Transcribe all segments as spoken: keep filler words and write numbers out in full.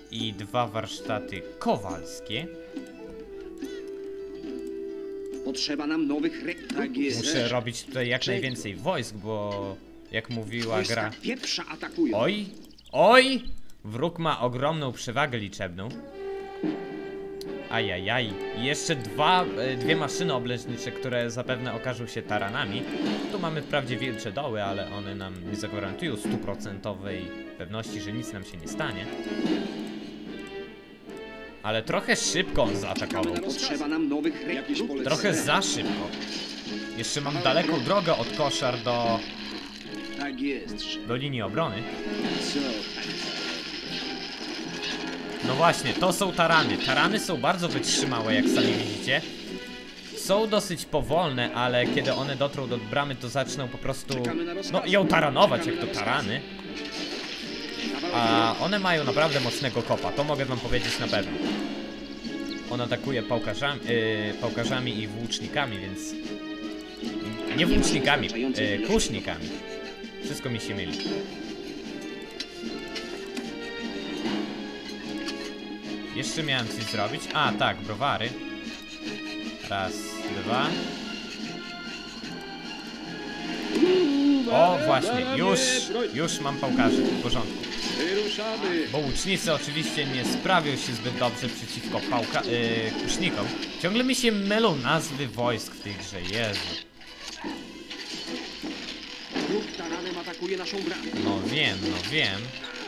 i dwa warsztaty kowalskie. Potrzeba nam nowych rekrutów. Tak jest. Muszę robić tutaj jak najwięcej wojsk, bo jak mówiła gra... Pierwsza atakują. Oj, oj! Wróg ma ogromną przewagę liczebną. Ajajaj. I jeszcze dwa, dwie maszyny oblężnicze, które zapewne okażą się taranami. Tu mamy wprawdzie wielcze doły, ale one nam nie zagwarantują stuprocentowej pewności, że nic nam się nie stanie. Ale trochę szybko on zaatakował. Potrzeba nam nowych rekrutów. Trochę za szybko. Jeszcze mam daleką drogę od koszar do... Tak jest. do linii obrony. Co? No właśnie, to są tarany. Tarany są bardzo wytrzymałe, jak sami widzicie. Są dosyć powolne, ale kiedy one dotrą do bramy, to zaczną po prostu... no, ją taranować, jak to tarany. A one mają naprawdę mocnego kopa, to mogę wam powiedzieć na pewno. On atakuje pałkarzami, yy, pałkarzami i włócznikami, więc... Nie włócznikami, yy, kusznikami. Wszystko mi się myli. Jeszcze miałem coś zrobić. A, tak, browary. Raz, dwa. O, właśnie, już, już mam pałkarzy w porządku. Bo łucznicy oczywiście nie sprawią się zbyt dobrze przeciwko pałka, yy, kusznikom. Ciągle mi się mylą nazwy wojsk w tej grze, Jezu. Ruch taranem atakuje naszą bramę. No wiem, no wiem.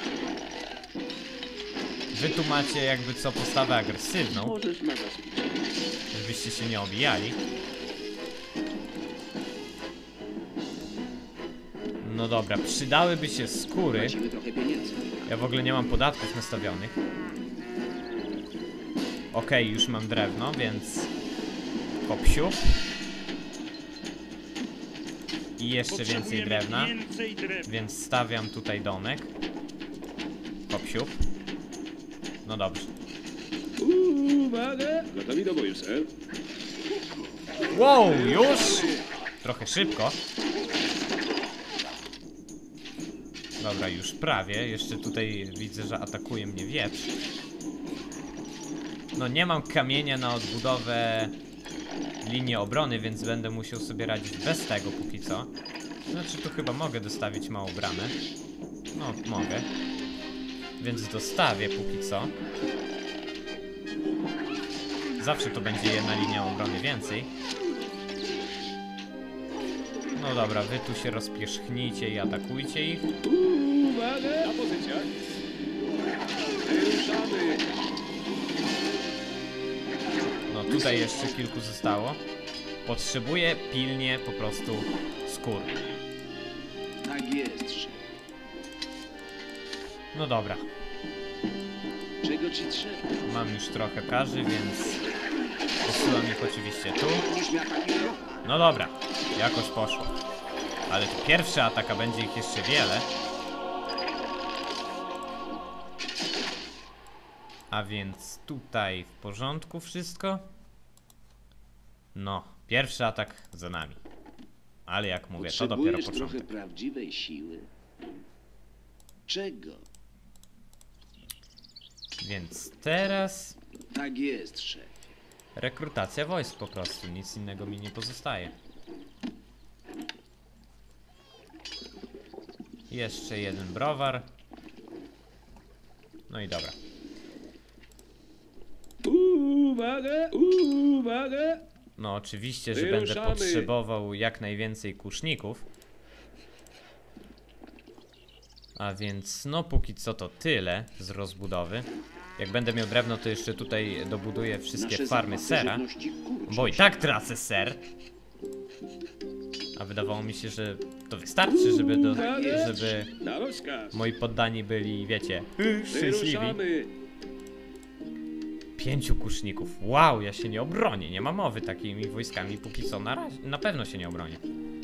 Wy tu macie jakby co postawę agresywną, Możesz na nas żebyście się nie obijali. No dobra, przydałyby się skóry. Tracimy trochę pieniędzy. Ja w ogóle nie mam podatków nastawionych. Okej, już mam drewno, więc... Kopsiu. I jeszcze więcej drewna. Więc stawiam tutaj domek. Kopsiu. No dobrze. Uwaga! Gotowi do boju, sir. Wow, już? Trochę szybko. Dobra, już prawie. Jeszcze tutaj widzę, że atakuje mnie wieprz. No nie mam kamienia na odbudowę linii obrony, więc będę musiał sobie radzić bez tego póki co. Znaczy tu chyba mogę dostawić małą bramę. No, mogę. Więc dostawię póki co. Zawsze to będzie jedna linia obrony więcej. No dobra, wy tu się rozpierzchnijcie i atakujcie ich. Uwaga! Na pozycjach. Wyruszamy. No tutaj jeszcze kilku zostało. Potrzebuję pilnie po prostu skór. Tak jest, szef. No dobra. Czego ci trzeba? Mam już trochę karzy, więc posyłam ich oczywiście tu. No dobra, jakoś poszło. Ale to pierwszy atak, a będzie ich jeszcze wiele. A więc tutaj w porządku wszystko. No, pierwszy atak za nami. Ale jak mówię, to dopiero Potrzebujesz początek. trochę prawdziwej siły. Czego? Więc teraz Tak jest, szef. rekrutacja wojsk po prostu, nic innego mi nie pozostaje. Jeszcze jeden browar. No i dobra. Uwaga! Uwaga! No oczywiście, że Wyruszamy. będę potrzebował jak najwięcej kuszników. A więc no póki co to tyle z rozbudowy. Jak będę miał drewno, to jeszcze tutaj dobuduję wszystkie Nasze farmy zapasy sera. żywności kurczą Bo i się. tak tracę ser. A wydawało mi się, że to wystarczy, żeby, do, żeby Na rozkaz. moi poddani byli, wiecie, szczęśliwi. Wyruszamy. Pięciu kuszników. Wow, ja się nie obronię. Nie ma mowy takimi wojskami póki co. Na razie, na pewno się nie obronię.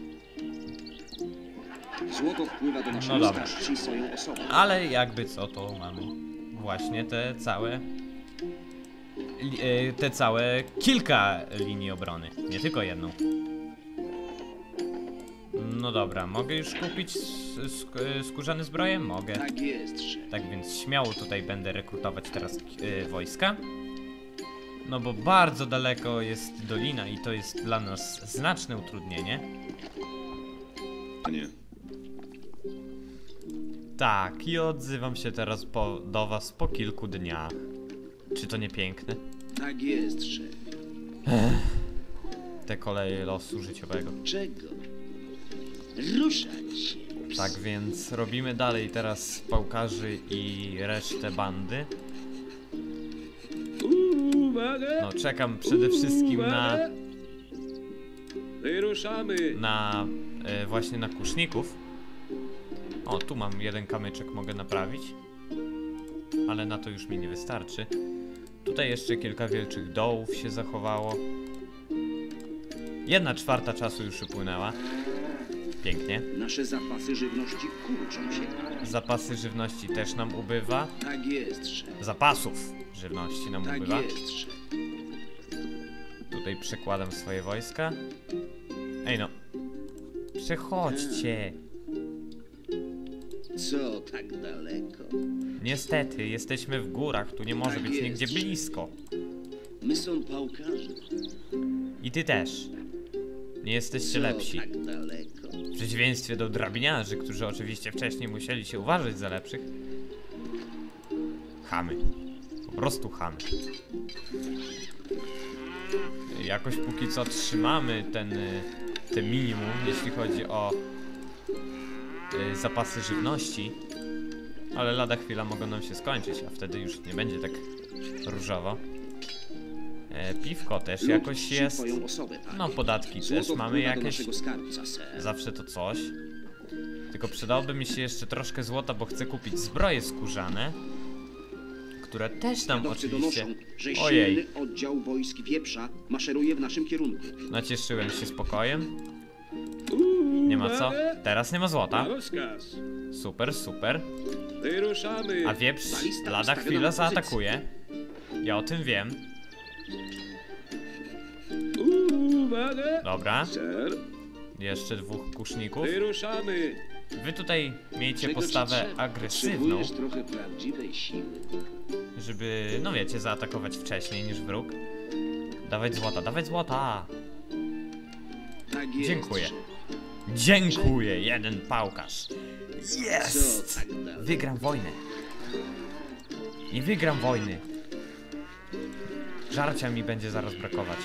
Złoto wpływa do naszej No dobra. starszej swoją osobą. Ale jakby co, to mamy właśnie te całe li- e, te całe kilka linii obrony, nie tylko jedną. No dobra, mogę już kupić sk skórzane zbroje? Mogę. Tak jest, szef. Tak więc śmiało tutaj będę rekrutować teraz y, wojska. No bo bardzo daleko jest dolina i to jest dla nas znaczne utrudnienie. Nie. Tak, i odzywam się teraz po, do was po kilku dniach. Czy to nie piękne? Tak jest, szef. Te koleje losu życiowego. Czego? Ruszać się. Tak więc robimy dalej teraz pałkarzy i resztę bandy. Uwaga! No czekam przede wszystkim na, Wyruszamy! na e, właśnie na kuszników. O, tu mam jeden kamyczek, mogę naprawić. Ale na to już mi nie wystarczy. Tutaj jeszcze kilka wielkich dołów się zachowało. Jedna czwarta czasu już upłynęła. Pięknie. Nasze zapasy żywności kurczą się. Zapasy żywności też nam ubywa. Tak jest, szef. Zapasów żywności nam Tak ubywa. jest, szef. Tutaj przekładam swoje wojska. Ej no. Przechodźcie. Co tak daleko? Niestety, jesteśmy w górach, tu nie może Tak być jest. nigdzie blisko. My są pałkarze. I ty też. Nie jesteście Co lepsi. tak daleko? W przeciwieństwie do drabiniarzy, którzy oczywiście wcześniej musieli się uważać za lepszych. Chamy. Po prostu chamy. Jakoś póki co trzymamy ten, y, ten minimum, jeśli chodzi o y, zapasy żywności. Ale lada chwila mogą nam się skończyć, a wtedy już nie będzie tak różowo. E, piwko też Lud jakoś czci jest. twoją osobę, panie. No podatki Złoto też mamy wpływa do jakieś. naszego skarbca, ser. Zawsze to coś. Tylko przydałoby mi się jeszcze troszkę złota, bo chcę kupić zbroje skórzane, które też nam Świadowcy oczywiście... donoszą, że Ojej, silny oddział wojsk wieprza maszeruje w naszym kierunku. nacieszyłem się spokojem. Nie ma co. Teraz nie ma Na złota. rozkaz! Super, super. Wyruszamy! A wieprz Balista lada ustawiona chwilę na pozycję. zaatakuje. Ja o tym wiem. Uwaga! Dobra, Ser! jeszcze dwóch kuszników. Wyruszamy! Wy tutaj miejcie Czego ci postawę trzeba? agresywną, Potrzebujesz trochę prawdziwej siły. żeby, no wiecie, zaatakować wcześniej niż wróg. Dawać złota, dawać złota! Tak jest. Dziękuję. szef. Dziękuję, jeden pałkarz. Co Jest! tak daleko? Wygram wojnę. I wygram wojny. Żarcia mi będzie zaraz brakować.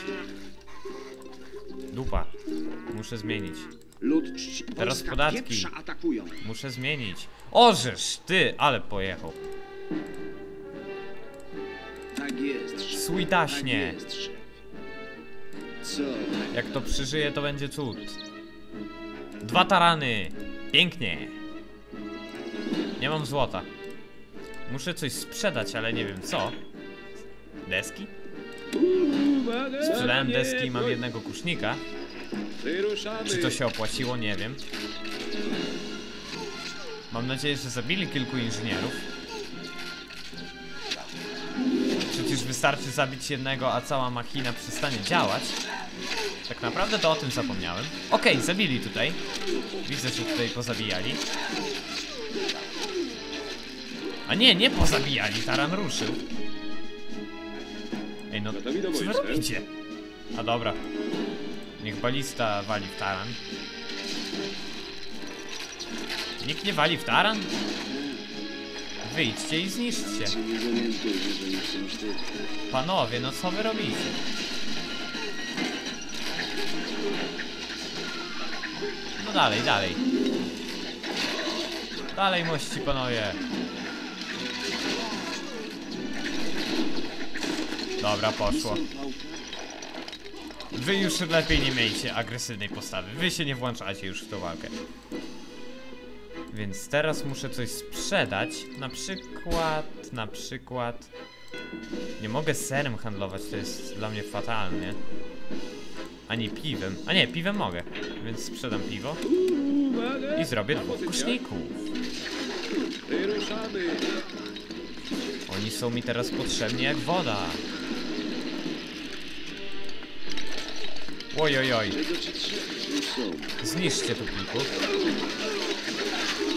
Dupa. Muszę zmienić. Lud czci... Teraz Wojska podatki. wieprza atakują. Muszę zmienić. Ożeż ty, ale pojechał. Tak jest. szef. Sweetaśnie. Tak jest, szef. Co tak Jak to przeżyje, to będzie cud. Dwa tarany. Pięknie. Nie mam złota. Muszę coś sprzedać, ale nie wiem co. Deski? Uwaga! Sprzedałem Nie, deski i mam broń. jednego kusznika. Wyruszamy! Czy to się opłaciło? Nie wiem. Mam nadzieję, że zabili kilku inżynierów. Przecież wystarczy zabić jednego, a cała machina przestanie działać. Tak naprawdę to o tym zapomniałem. Okej, zabili tutaj. Widzę, że tutaj pozabijali. A nie, nie pozabijali, taran ruszył. Ej, no, Gotowi do co wy boju, ser? robicie? A dobra. Niech balista wali w taran. Nikt nie wali w taran? Wyjdźcie i zniszczcie. się nie zorientuję, że już są sztywne. Panowie, no co wy robicie? No dalej, dalej. Dalej, mości panowie. Dobra, poszło. Wy już lepiej nie miejcie agresywnej postawy. Wy się nie włączacie już w tą walkę. Więc teraz muszę coś sprzedać. Na przykład, na przykład... Nie mogę serem handlować, to jest dla mnie fatalnie. Ani piwem. A nie, piwem mogę. Więc sprzedam piwo. Uwaga! I zrobię Na dwóch pozycję. kuszników. Wyruszamy! Oni są mi teraz potrzebni jak woda. Oj, oj, oj. Czego ci trzeba? Już są. Zniszczcie tu plików.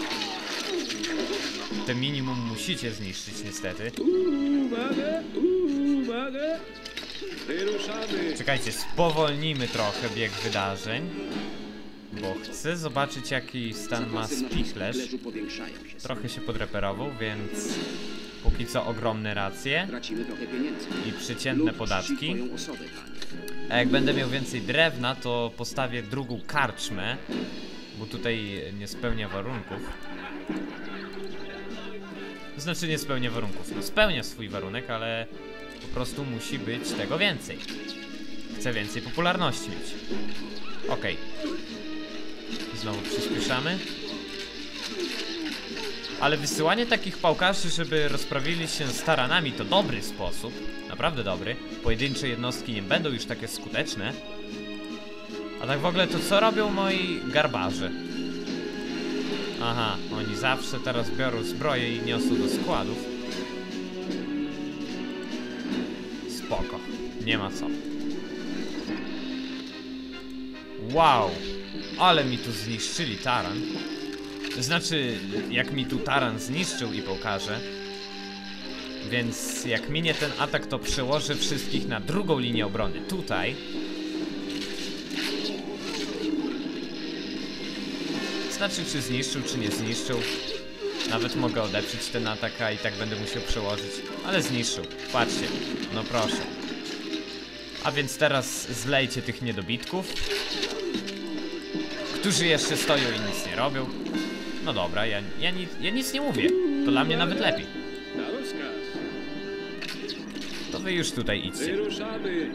te minimum musicie zniszczyć niestety. Uwaga, uwaga. Wyruszamy. Czekajcie, spowolnijmy trochę bieg wydarzeń, bo chcę zobaczyć jaki stan ma Zapasy w naszym spichlerz. spichlerzu powiększają się. Trochę się podreperował, więc póki co ogromne racje Tracimy trochę pieniędzy. i przeciętne Lud czci podatki. twoją osobę, panie. A jak będę miał więcej drewna, to postawię drugą karczmę, bo tutaj nie spełnia warunków. Znaczy nie spełnia warunków, no spełnia swój warunek, ale po prostu musi być tego więcej. Chcę więcej popularności mieć. Okej. Znowu przyspieszamy. Ale wysyłanie takich pałkarzy, żeby rozprawili się z taranami, to dobry sposób. Naprawdę dobry. Pojedyncze jednostki nie będą już takie skuteczne. A tak w ogóle to co robią moi garbarze? Aha, oni zawsze teraz biorą zbroję i niosą do składów. Spoko, nie ma co. Wow, ale mi tu zniszczyli taran. Znaczy, jak mi tu taran zniszczył i pokaże. Więc jak minie ten atak, to przełożę wszystkich na drugą linię obrony. Tutaj. Znaczy, czy zniszczył, czy nie zniszczył. Nawet mogę odeprzeć ten atak, a i tak będę musiał przełożyć. Ale zniszczył. Patrzcie. No proszę. A więc teraz zlejcie tych niedobitków, którzy jeszcze stoją i nic nie robią. No dobra, ja, ja, nic, ja nic nie mówię. To dla mnie nawet lepiej. Na rozkaz. To wy już tutaj idźcie. Wyruszamy.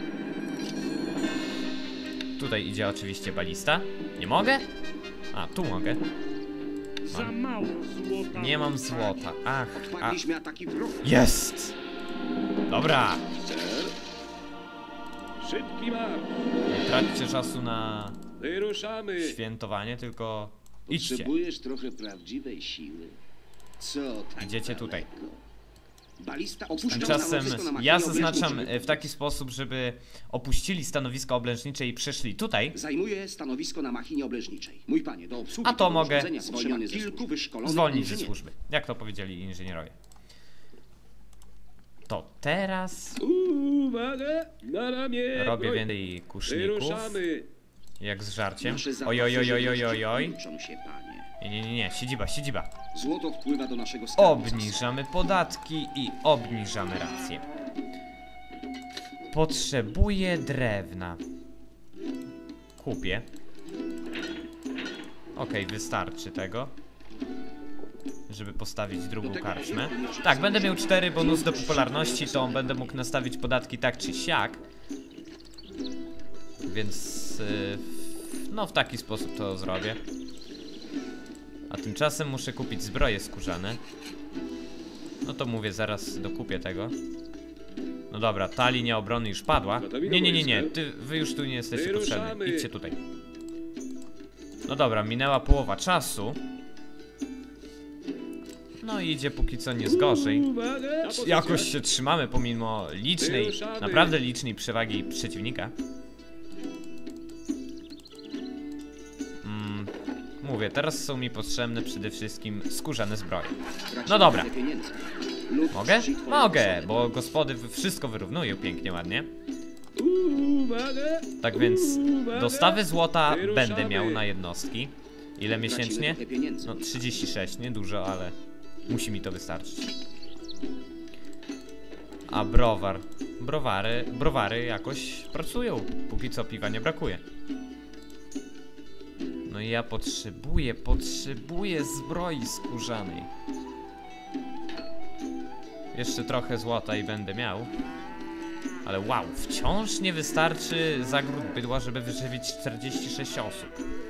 Tutaj idzie oczywiście balista. Nie mogę? A, tu mogę. Za mało złota. Nie mam złota. Ach, a... Wpadliśmy ataki wroga. Jest! Dobra. Sir. Szybki marsz. Nie traćcie czasu na Wyruszamy. świętowanie, tylko idźcie. Potrzebujesz trochę prawdziwej siły. Co tak Idziecie tutaj. daleko? Balista opuszcza Tymczasem stanowisko na machinie ja zaznaczam oblężniczej. e, w taki sposób, żeby opuścili stanowiska oblężnicze i przeszli tutaj. Zajmuje stanowisko na machinie oblężniczej. Mój panie, do obsługi A to tego mogę urządzenia potrzeba kilku wyszkolonych Zwolnić ze inżynierów. służby, jak to powiedzieli inżynierowie. To teraz Uwaga. Na ramię. robię broń. więcej kuszników, Wyruszamy. jak z żarciem. Nasze Oj, oj, oj, oj, oj, oj, oj. żywności kończą się, panie. Nie, nie, nie, nie, siedziba, siedziba. Złoto wpływa do naszego skarbu. Obniżamy podatki i obniżamy rację. Potrzebuję drewna. Kupię. Okej, wystarczy tego, żeby postawić drugą karczmę. Tak, będę miał cztery bonus do popularności, to będę mógł nastawić podatki tak czy siak. Więc yy, no w taki sposób to zrobię. A tymczasem muszę kupić zbroje skórzane. No to mówię, zaraz dokupię tego. No dobra, ta linia obrony już padła. Nie, nie, nie, nie, ty, wy już tu nie jesteście potrzebni. Idźcie tutaj. No dobra, minęła połowa czasu. No i idzie póki co nie zgorzej. Uwaga. Jakoś się trzymamy pomimo licznej, naprawdę licznej przewagi przeciwnika. Mm, mówię, teraz są mi potrzebne przede wszystkim skórzane zbroje. No dobra. Mogę? Mogę, bo gospody wszystko wyrównują pięknie, ładnie. Uwaga. Tak więc Uwaga. dostawy złota Wyruszamy. będę miał na jednostki. Ile miesięcznie? No trzydzieści sześć, nie dużo, ale musi mi to wystarczyć. A browar? Browary, browary jakoś pracują. Póki co piwa nie brakuje. No i ja potrzebuję, potrzebuję zbroi skórzanej. Jeszcze trochę złota i będę miał. Ale wow, wciąż nie wystarczy zagród bydła, żeby wyżywić czterdzieści sześć osób.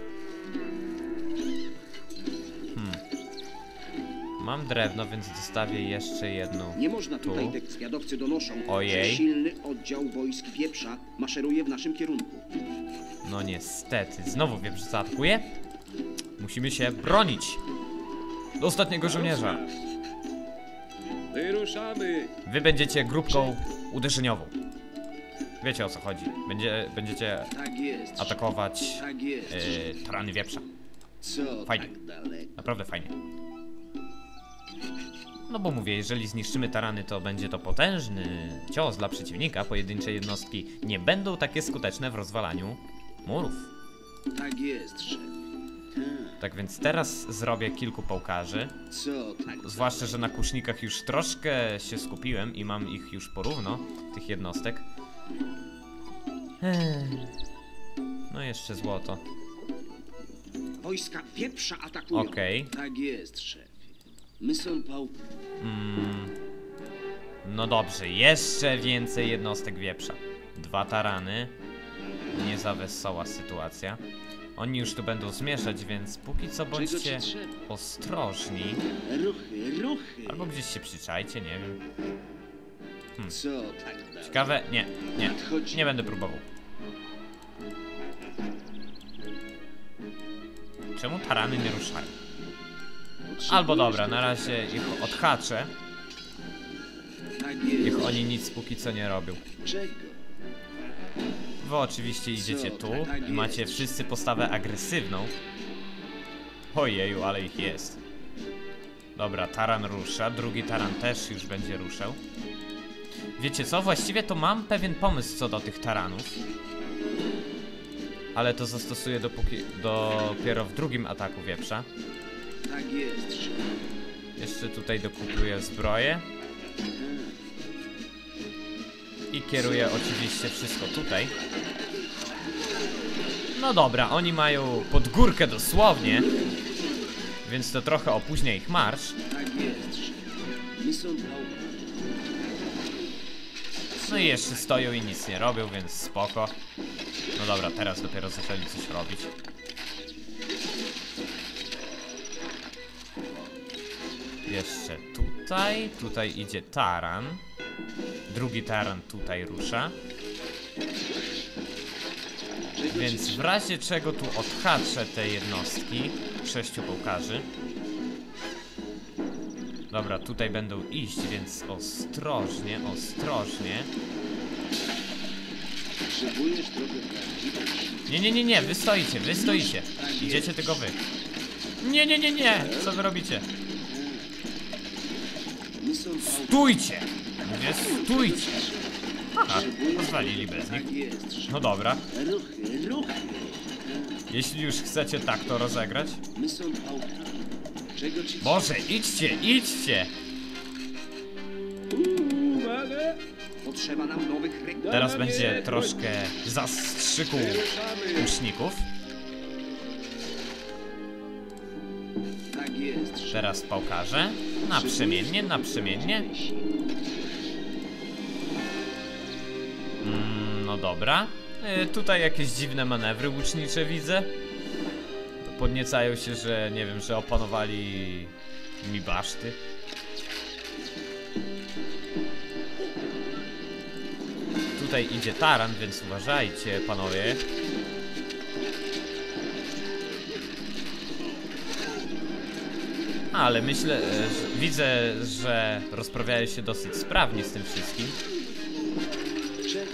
Hmm. Mam drewno, więc dostawię jeszcze jedną. Nie można tu. tutaj, te zwiadowcy donoszą, Ojej. że silny oddział wojsk wieprza maszeruje w naszym kierunku. No niestety, znowu wieprz zaatakuje. Musimy się bronić. Do ostatniego żołnierza. Wyruszamy. Wy będziecie grupką uderzeniową. Wiecie o co chodzi. Będzie, będziecie Tak jest. atakować Tak jest. yy, tarany wieprza. Co Fajnie. tak daleko? Naprawdę fajnie. No bo mówię, jeżeli zniszczymy tarany, to będzie to potężny cios dla przeciwnika. Pojedyncze jednostki nie będą takie skuteczne w rozwalaniu murów. Tak jest, szef. Tak. Tak więc teraz zrobię kilku pałkarzy. Co tak? Zwłaszcza, że na kusznikach już troszkę się skupiłem i mam ich już porówno, tych jednostek. Ech. No jeszcze złoto. Wojska wieprza atakują. Okej. Tak jest, szefie. My są pał... Mm. No dobrze, jeszcze więcej jednostek wieprza. Dwa tarany. Nie za wesoła sytuacja. Oni już tu będą zmieszać, więc póki co Czego bądźcie ci trzeba? ostrożni. Ruchy, ruchy. Albo gdzieś się przyczajcie, nie wiem. Co tak dalej? Ciekawe? Nie, nie. Nadchodzi. Nie będę próbował. Czemu tarany nie ruszają? Albo dobra, na razie ich odhaczę. Tak jest. Niech oni nic póki co nie robią. Czego? Wy oczywiście idziecie tu i macie wszyscy postawę agresywną. Ojeju, ale ich jest. Dobra, taran rusza, drugi taran też już będzie ruszał. Wiecie co, właściwie to mam pewien pomysł co do tych taranów. Ale to zastosuję dopóki, dopiero w drugim ataku wieprza. Tak jest, szefie. Jeszcze tutaj dokupuję zbroję. I kieruję oczywiście wszystko tutaj. No dobra, oni mają pod górkę dosłownie. Więc to trochę opóźnia ich marsz. Tak jest, szefie. My są pał... No i jeszcze stoją i nic nie robią, więc spoko. No dobra, teraz dopiero zaczęli coś robić. Jeszcze tutaj, tutaj idzie taran. Drugi taran tutaj rusza. Więc w razie czego tu odhaczę te jednostki. Sześciu pałkarzy. Dobra, tutaj będą iść, więc ostrożnie, ostrożnie. Potrzebujesz trochę prawdziwej siły. Nie, nie, nie, nie, wy stoicie, wy stoicie. Idziecie tylko wy. Nie, nie, nie, nie, co wy robicie? My są pał... Stójcie! Mówię, stójcie! Aha, pozwalili bez nich. Tak jest, szefie. No dobra, Ruchy, ruchy. jeśli już chcecie tak to rozegrać. My są pałkami. Czego ci... Boże, idźcie, idźcie! Uwaga! Potrzeba nam nowych rekrutów. Teraz będzie troszkę zastrzyku łuczników. Tak jest, szefie. Teraz pałkarze. Naprzemiennie, naprzemiennie. Mm, no dobra. Y, tutaj jakieś dziwne manewry łucznicze widzę. Podniecają się, że nie wiem, że opanowali mi baszty. Tutaj idzie taran, więc uważajcie, panowie. Ale myślę, e, że widzę, że rozprawiają się dosyć sprawnie z tym wszystkim. Czego?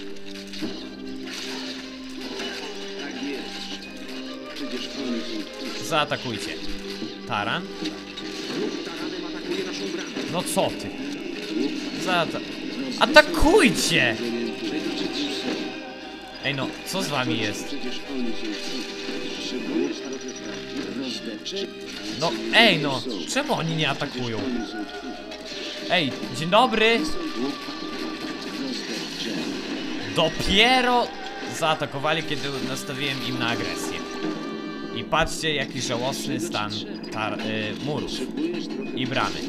Tak jest, szefie. Przecież oni są tu. Zaatakujcie. Taran? Ruch taranem atakuje naszą bramę. No co ty? Zaata Atakujcie! Czego ci trzeba? Ej no, co z wami jest? Przecież oni są tu. Potrzebujesz trochę prawdziwej rozdeczek. No ej no, czemu oni nie atakują? Oni są tu. Ej, dzień dobry! Są tu. Rozdeczek. Dopiero zaatakowali, kiedy nastawiłem im na agresję. I patrzcie, jaki żałosny stan tar y, murów Potrzebujesz trochę... i bramy.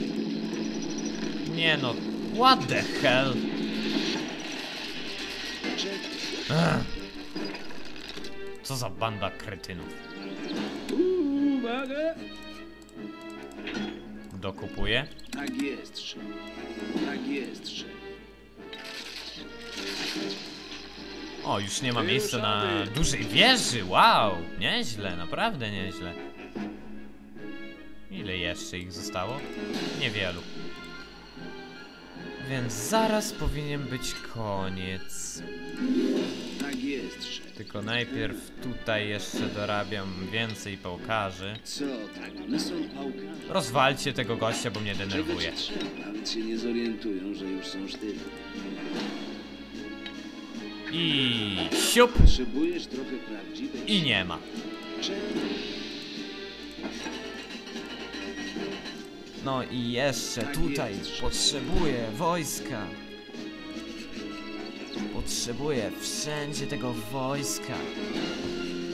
Nie no, what the hell? Ech. Co za banda kretynów. Uwaga! Dokupuję. Tak jest, szef. Tak jest, szef. O, już nie ma miejsca na dużej wieży. Wow, nieźle, naprawdę nieźle. Ile jeszcze ich zostało? Niewielu. Więc zaraz powinien być koniec. Tak jest, szef. Tylko najpierw tutaj jeszcze dorabiam więcej pałkarzy. Co tak? One są pałkami. Rozwalcie tego gościa, bo mnie Czego denerwuje. ci trzeba? Nawet się nie zorientują, że już są sztywni. I siup! Potrzebujesz trochę prawdziwej... I nie ma. Czemu? No i jeszcze Tak tutaj jest. potrzebuję wojska. Potrzebuję wszędzie tego wojska.